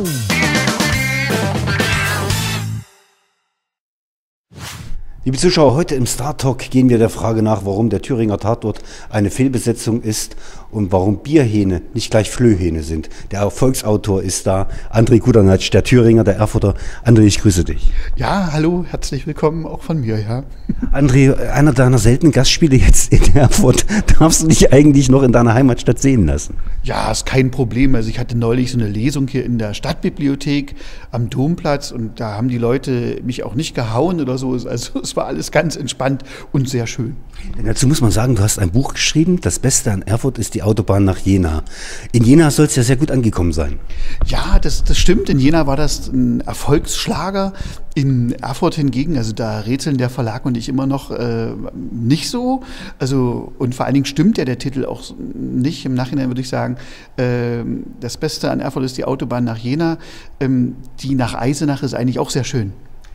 Liebe Zuschauer, heute im Star Talk gehen wir der Frage nach, warum der Thüringer Tatort eine Fehlbesetzung ist und warum Bierhähne nicht gleich Flöhähne sind. Der Erfolgsautor ist da, André Kudernatsch, der Thüringer, der Erfurter. André, ich grüße dich. Ja, hallo, herzlich willkommen auch von mir, ja. André, einer deiner seltenen Gastspiele jetzt in Erfurt, darfst du dich eigentlich noch in deiner Heimatstadt sehen lassen? Ja, ist kein Problem. Also ich hatte neulich so eine Lesung hier in der Stadtbibliothek am Domplatz und da haben die Leute mich auch nicht gehauen oder so. Also es war alles ganz entspannt und sehr schön. Denn dazu muss man sagen, du hast ein Buch geschrieben, das Beste an Erfurt ist die Autobahn nach Jena. In Jena soll es ja sehr gut angekommen sein. Ja, das stimmt. In Jena war das ein Erfolgsschlager. In Erfurt hingegen, also da rätseln der Verlag und ich immer noch nicht so. Also und vor allen Dingen stimmt ja der Titel auch nicht. Im Nachhinein würde ich sagen, das Beste an Erfurt ist die Autobahn nach Jena. Die nach Eisenach ist eigentlich auch sehr schön.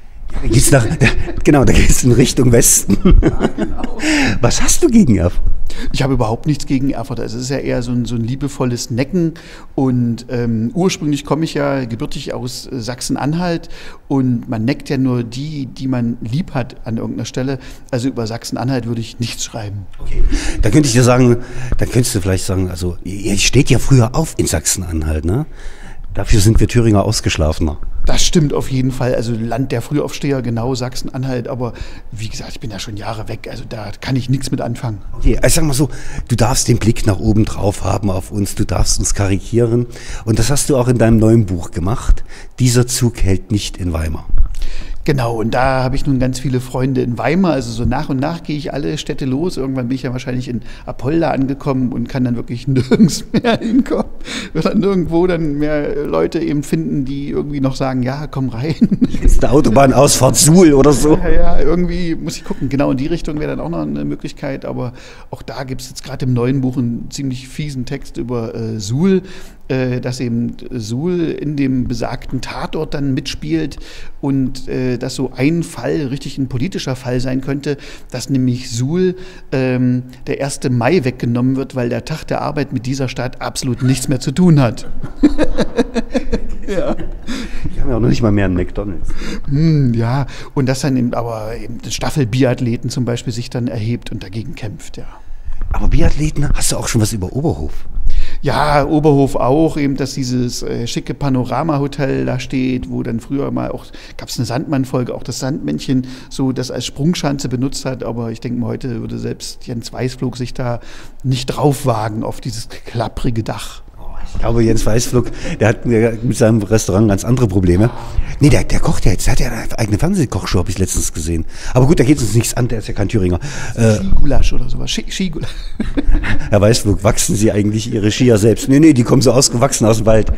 Genau, da geht es in Richtung Westen. Ja, genau. Was hast du gegen Erfurt? Ich habe überhaupt nichts gegen Erfurt. Also es ist ja eher so ein liebevolles Necken. Und ursprünglich komme ich ja gebürtig aus Sachsen-Anhalt. Und man neckt ja nur die man lieb hat an irgendeiner Stelle. Also über Sachsen-Anhalt würde ich nichts schreiben. Okay. Da könnte ich dir sagen, da könntest du vielleicht sagen, also ihr steht ja früher auf in Sachsen-Anhalt, ne? Dafür sind wir Thüringer ausgeschlafener. Das stimmt auf jeden Fall. Also Land der Frühaufsteher, genau, Sachsen-Anhalt. Aber wie gesagt, ich bin ja schon Jahre weg. Also da kann ich nichts mit anfangen. Okay, also sag mal so, du darfst den Blick nach oben drauf haben auf uns. Du darfst uns karikieren. Und das hast du auch in deinem neuen Buch gemacht. Dieser Zug hält nicht in Weimar. Genau, und da habe ich nun ganz viele Freunde in Weimar. Also so nach und nach gehe ich alle Städte los. Irgendwann bin ich ja wahrscheinlich in Apolda angekommen und kann dann wirklich nirgends mehr hinkommen. Wird dann nirgendwo dann mehr Leute eben finden, die irgendwie noch sagen, ja, komm rein. Jetzt der Autobahnausfahrt Suhl oder so. Ja, irgendwie muss ich gucken. Genau in die Richtung wäre dann auch noch eine Möglichkeit. Aber auch da gibt es jetzt gerade im neuen Buch einen ziemlich fiesen Text über Suhl. Dass eben Suhl in dem besagten Tatort dann mitspielt und dass so ein Fall richtig ein politischer Fall sein könnte, dass nämlich Suhl der 1. Mai weggenommen wird, weil der Tag der Arbeit mit dieser Stadt absolut nichts mehr zu tun hat. Ja. Die haben ja auch noch nicht mal mehr einen McDonald's. Ja, und dass dann eben aber eben Staffelbiathleten zum Beispiel sich dann erhebt und dagegen kämpft, ja. Aber Biathleten, hast du auch schon was über Oberhof? Ja, Oberhof auch, eben, dass dieses schicke Panorama-Hotel da steht, wo dann früher mal auch, gab es eine Sandmann-Folge, auch das Sandmännchen so das als Sprungschanze benutzt hat, aber ich denke mal, heute würde selbst Jens Weißflog sich da nicht drauf wagen auf dieses klapprige Dach. Ich glaube, Jens Weißflog, der hat mit seinem Restaurant ganz andere Probleme. Nee, der kocht ja jetzt, der hat ja eine eigene Fernsehkochshow, habe ich letztens gesehen. Aber gut, da geht es uns nichts an, der ist ja kein Thüringer. Skigulasch oder sowas, Skigulasch. Herr Weißflog, wachsen Sie eigentlich Ihre Skier selbst? Nee, die kommen so ausgewachsen aus dem Wald.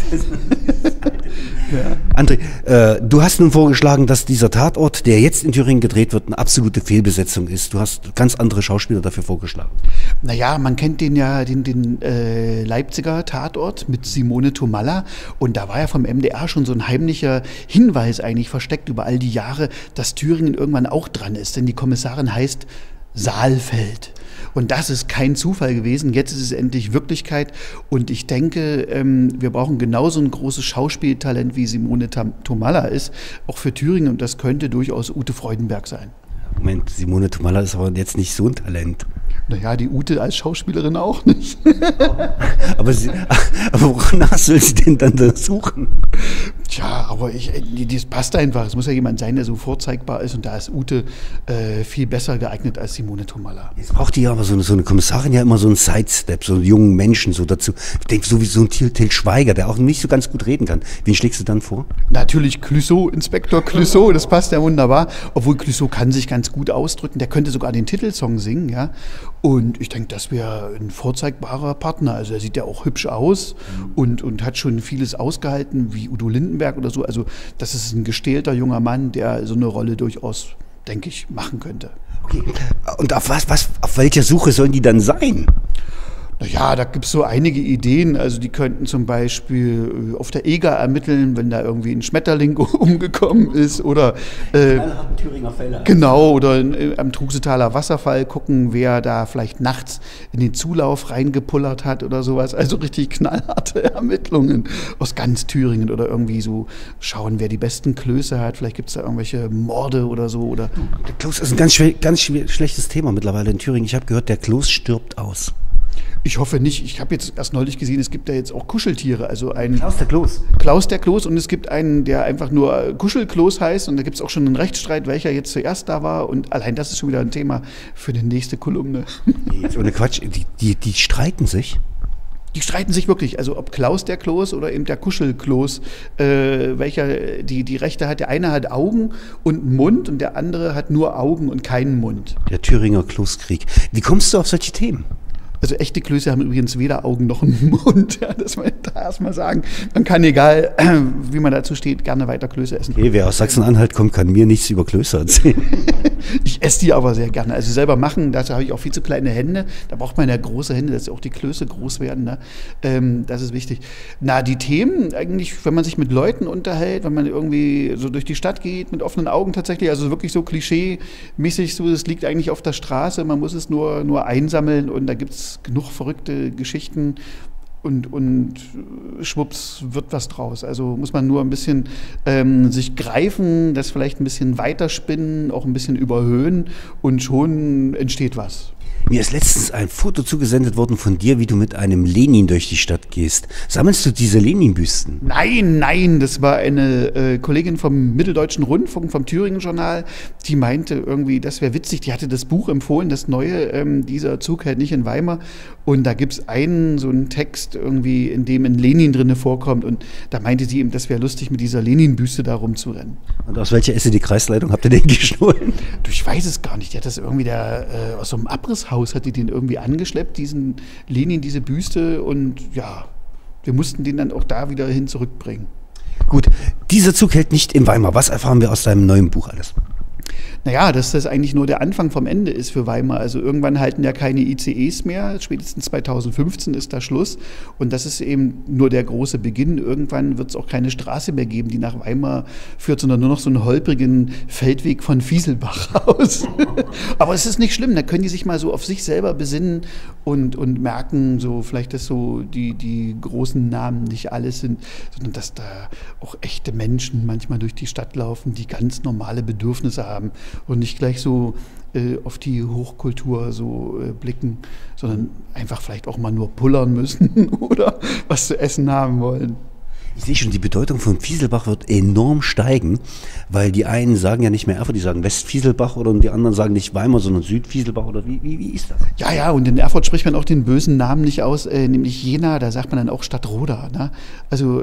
Ja. André, du hast nun vorgeschlagen, dass dieser Tatort, der jetzt in Thüringen gedreht wird, eine absolute Fehlbesetzung ist. Du hast ganz andere Schauspieler dafür vorgeschlagen. Naja, man kennt den ja, den Leipziger Tatort mit Simone Tomalla. Und da war ja vom MDR schon so ein heimlicher Hinweis eigentlich versteckt über all die Jahre, dass Thüringen irgendwann auch dran ist. Denn die Kommissarin heißt Saalfeld. Und das ist kein Zufall gewesen. Jetzt ist es endlich Wirklichkeit. Und ich denke, wir brauchen genauso ein großes Schauspieltalent, wie Simone Tomalla ist, auch für Thüringen. Und das könnte durchaus Ute Freudenberg sein. Moment, Simone Tomalla ist aber jetzt nicht so ein Talent. Naja, die Ute als Schauspielerin auch nicht. aber wonach soll sie denn dann da suchen? Tja, aber das passt einfach. Es muss ja jemand sein, der so vorzeigbar ist. Und da ist Ute viel besser geeignet als Simone Tomalla. Jetzt braucht die ja aber so eine Kommissarin ja immer so einen Sidestep, so einen jungen Menschen so dazu. Ich denke, so wie so ein Til Schweiger, der auch nicht so ganz gut reden kann. Wen schlägst du dann vor? Natürlich Clouseau, Inspektor Clouseau, das passt ja wunderbar. Obwohl Clouseau kann sich ganz gut ausdrücken. Der könnte sogar den Titelsong singen, ja. Und ich denke, das wäre ein vorzeigbarer Partner. Also er sieht ja auch hübsch aus und hat schon vieles ausgehalten, wie Udo Lindenberg oder so. Also das ist ein gestählter junger Mann, der so eine Rolle durchaus, denke ich, machen könnte. Okay. Und auf welcher Suche sollen die dann sein? Naja, da gibt es so einige Ideen. Also die könnten zum Beispiel auf der EGA ermitteln, wenn da irgendwie ein Schmetterling umgekommen ist. Oder Thüringer Fälle. genau, oder am Trugsetaler Wasserfall gucken, wer da vielleicht nachts in den Zulauf reingepullert hat oder sowas. Also richtig knallharte Ermittlungen aus ganz Thüringen oder irgendwie so schauen, wer die besten Klöße hat. Vielleicht gibt es da irgendwelche Morde oder so. Oder Der Kloß ist ein ganz schlechtes Thema mittlerweile in Thüringen. Ich habe gehört, der Kloß stirbt aus. ich hoffe nicht. Ich habe jetzt erst neulich gesehen, es gibt da jetzt auch Kuscheltiere. Also ein Klaus der Kloß. Klaus der Kloß und es gibt einen, der einfach nur Kuschelkloß heißt und da gibt es auch schon einen Rechtsstreit, welcher jetzt zuerst da war und allein das ist schon wieder ein Thema für die nächste Kolumne. Jetzt ohne Quatsch, die streiten sich. Die streiten sich wirklich, also ob Klaus der Kloß oder eben der Kuschelkloß, welcher die Rechte hat. Der eine hat Augen und einen Mund und der andere hat nur Augen und keinen Mund. Der Thüringer Kloßkrieg. Wie kommst du auf solche Themen? Also echte Klöße haben übrigens weder Augen noch einen Mund. Ja, das muss man da erstmal sagen. Man kann, egal wie man dazu steht, gerne weiter Klöße essen. Okay, wer aus Sachsen-Anhalt kommt, kann mir nichts über Klöße erzählen. Ich esse die aber sehr gerne. Also selber machen, dazu habe ich auch viel zu kleine Hände. Da braucht man ja große Hände, dass auch die Klöße groß werden. Ne? Das ist wichtig. Na, die Themen eigentlich, wenn man sich mit Leuten unterhält, wenn man irgendwie so durch die Stadt geht, mit offenen Augen tatsächlich, also wirklich so klischee-mäßig, so, es liegt eigentlich auf der Straße, man muss es nur einsammeln und da gibt es genug verrückte Geschichten und schwupps wird was draus. Also muss man nur ein bisschen sich greifen, das vielleicht ein bisschen weiterspinnen, auch ein bisschen überhöhen und schon entsteht was. Mir ist letztens ein Foto zugesendet worden von dir, wie du mit einem Lenin durch die Stadt gehst. Sammelst du diese Lenin-Büsten? Nein, das war eine Kollegin vom Mitteldeutschen Rundfunk, vom Thüringen-Journal, die meinte irgendwie, das wäre witzig, die hatte das Buch empfohlen, das neue, dieser Zug hält nicht in Weimar und da gibt es so einen Text irgendwie, in dem ein Lenin drin vorkommt und da meinte sie eben, das wäre lustig, mit dieser Lenin-Büste da rumzurennen. Und aus welcher SED-Kreisleitung habt ihr den gestohlen? Du, ich weiß es gar nicht, die hat das irgendwie aus so einem Abrisshaus hat die den irgendwie angeschleppt, diesen Lenin, diese Büste und ja, wir mussten den dann auch da wieder hin zurückbringen. Gut, dieser Zug hält nicht in Weimar. Was erfahren wir aus deinem neuen Buch alles? Naja, dass das eigentlich nur der Anfang vom Ende ist für Weimar. Also irgendwann halten ja keine ICEs mehr. Spätestens 2015 ist da Schluss. Und das ist eben nur der große Beginn. Irgendwann wird es auch keine Straße mehr geben, die nach Weimar führt, sondern nur noch so einen holprigen Feldweg von Fieselbach aus. Aber es ist nicht schlimm. Da können die sich mal so auf sich selber besinnen und merken, so vielleicht, dass so die großen Namen nicht alles sind, sondern dass da auch echte Menschen manchmal durch die Stadt laufen, die ganz normale Bedürfnisse haben. Und nicht gleich so auf die Hochkultur so blicken, sondern einfach vielleicht auch mal nur pullern müssen oder was zu essen haben wollen. Ich sehe schon, die Bedeutung von Fieselbach wird enorm steigen, weil die einen sagen ja nicht mehr Erfurt, die sagen Westfieselbach oder die anderen sagen nicht Weimar, sondern Südfieselbach oder wie ist das? Ja, und in Erfurt spricht man auch den bösen Namen nicht aus, nämlich Jena, da sagt man dann auch Stadtroda. Ne? Also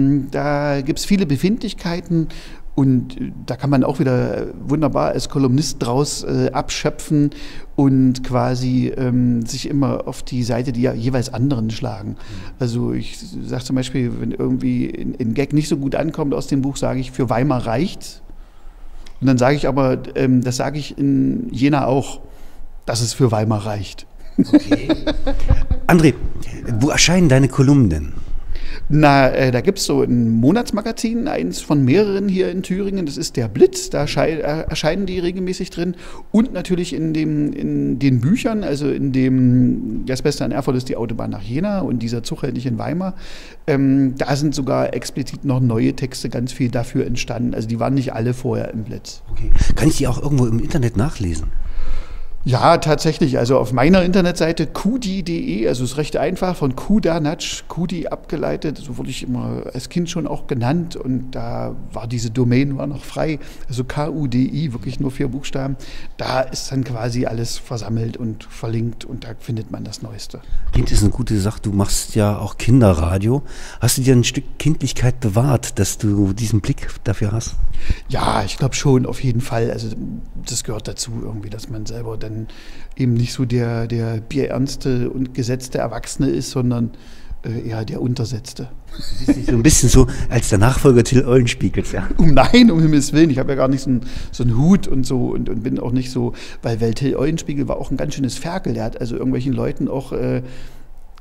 da gibt es viele Befindlichkeiten. Und da kann man auch wieder wunderbar als Kolumnist draus abschöpfen und quasi sich immer auf die Seite der jeweils anderen schlagen. Also ich sage zum Beispiel, wenn irgendwie ein Gag nicht so gut ankommt aus dem Buch, sage ich, für Weimar reicht's. Und dann sage ich aber, das sage ich in Jena auch, dass es für Weimar reicht. Okay. André, wo erscheinen deine Kolumnen denn? Na, da gibt es so ein Monatsmagazin, eins von mehreren hier in Thüringen, das ist der Blitz, da erscheinen die regelmäßig drin und natürlich in den Büchern, also in dem Das Beste an Erfurt ist die Autobahn nach Jena und dieser Zug hält nicht in Weimar, da sind sogar explizit noch neue Texte ganz viel dafür entstanden, also die waren nicht alle vorher im Blitz. Okay. Kann ich die auch irgendwo im Internet nachlesen? Ja, tatsächlich. Also auf meiner Internetseite kudi.de, also ist recht einfach, von Kudanatsch, Kudi abgeleitet. So wurde ich immer als Kind schon auch genannt und da war diese Domain noch frei. Also KUDI, wirklich nur 4 Buchstaben. Da ist dann quasi alles versammelt und verlinkt und da findet man das Neueste. Kind ist eine gute Sache. Du machst ja auch Kinderradio. Hast du dir ein Stück Kindlichkeit bewahrt, dass du diesen Blick dafür hast? Ja, ich glaube schon, auf jeden Fall. Also das gehört dazu irgendwie, dass man selber dann eben nicht so der bierernste und gesetzte Erwachsene ist, sondern eher der Untersetzte. Du siehst dich so ein bisschen so als der Nachfolger Till Eulenspiegels, ja? Nein, um Himmels Willen. Ich habe ja gar nicht so einen Hut und so und bin auch nicht so, weil Till Eulenspiegel war auch ein ganz schönes Ferkel. Der hat also irgendwelchen Leuten auch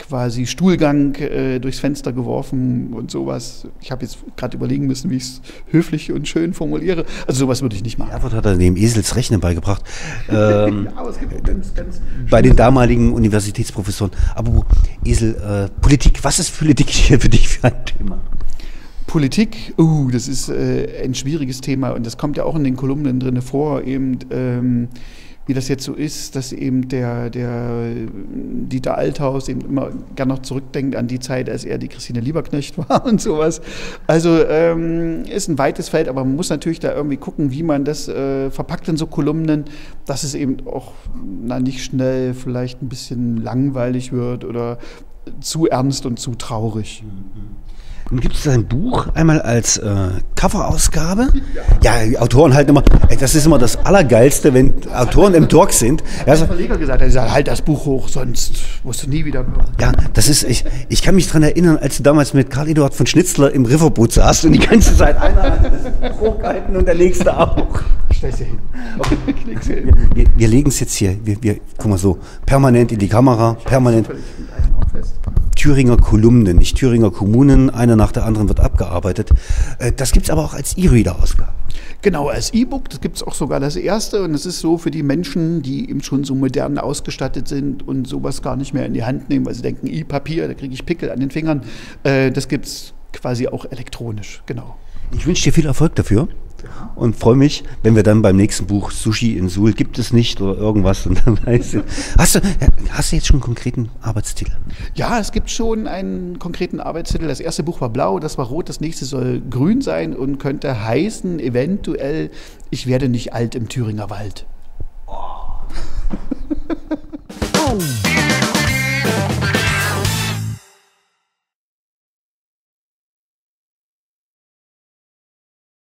quasi Stuhlgang durchs Fenster geworfen und sowas. Ich habe jetzt gerade überlegen müssen, wie ich es höflich und schön formuliere. Also sowas würde ich nicht machen. Erfurt hat er dem Esels Rechnen beigebracht. Ja, aber es gibt auch ganz Bei den damaligen Universitätsprofessoren. Aber Esel, Politik, was ist Politik hier für dich für ein Thema? Politik, das ist ein schwieriges Thema und das kommt ja auch in den Kolumnen drin vor, eben wie das jetzt so ist, dass eben der Dieter Althaus eben immer gern noch zurückdenkt an die Zeit, als er die Christine Lieberknecht war und sowas. Also ist ein weites Feld, aber man muss natürlich da irgendwie gucken, wie man das verpackt in so Kolumnen, dass es eben auch nicht schnell vielleicht ein bisschen langweilig wird oder zu ernst und zu traurig. Nun gibt es ein Buch einmal als Coverausgabe. Ja, die Autoren halten immer, das ist immer das Allergeilste, wenn Autoren im Talk sind. Ja, der Verleger gesagt, er sagt, halt das Buch hoch, sonst musst du nie wieder kommen. Ja, das ist, ich kann mich daran erinnern, als du damals mit Karl Eduard von Schnitzler im Riverboot saßt und die ganze Zeit einer hat das Buch gehalten und der nächste auch. Stell's hier hin. Okay. Wir legen es jetzt hier, wir guck mal so, permanent in die Kamera, permanent. Thüringer Kolumnen, nicht Thüringer Kommunen, eine nach der anderen wird abgearbeitet. Das gibt es aber auch als E-Reader-Ausgabe. Genau, als E-Book, das gibt es auch sogar das erste und es ist so für die Menschen, die eben schon so modern ausgestattet sind und sowas gar nicht mehr in die Hand nehmen, weil sie denken, E-Papier, da kriege ich Pickel an den Fingern. Das gibt es quasi auch elektronisch, genau. Ich wünsche dir viel Erfolg dafür und freue mich, wenn wir dann beim nächsten Buch Sushi in Suhl gibt es nicht oder irgendwas und dann weißt du. Hast du jetzt schon einen konkreten Arbeitstitel? Ja, es gibt schon einen konkreten Arbeitstitel. Das erste Buch war blau, das war rot, das nächste soll grün sein und könnte heißen, eventuell, ich werde nicht alt im Thüringer Wald. Oh.